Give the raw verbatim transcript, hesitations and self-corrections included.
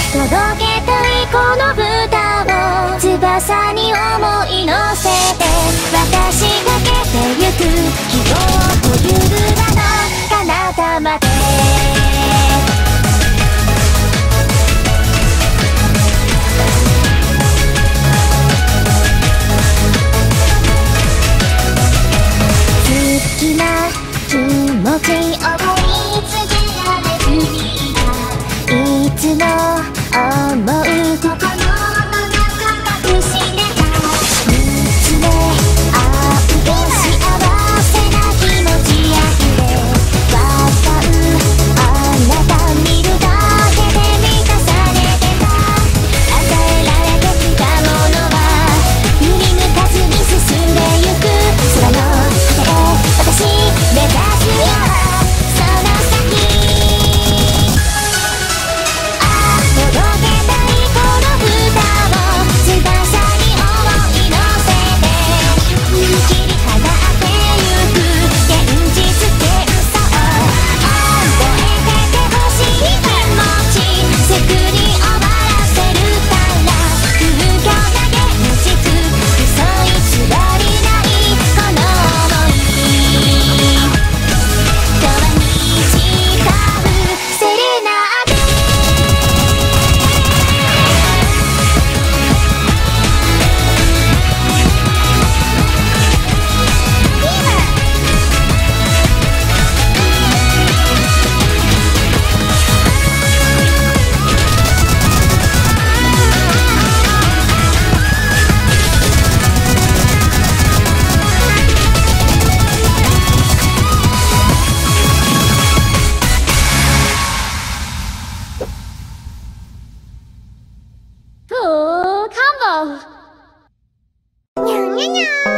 届けたいこの歌を翼に思い乗せて私がけてゆく希望という名の彼方まで好きな気持ち思い続けられずにいつも思う心の中隠してた見つめ合う幸せな気持ちあふれ笑うあなた見るだけで満たされてた与えられてきたものは振り向かずに進んでゆく空の果てへ私目指すよその先届けたいこの歌を翼に思い乗せて切り払ってゆく現実って嘘を覚えててほしい気持ちすぐに終わらせるから空虚な現実嘘偽りないこの想い永遠に誓うセレナーデOh, combo! にゃんにゃんにゃん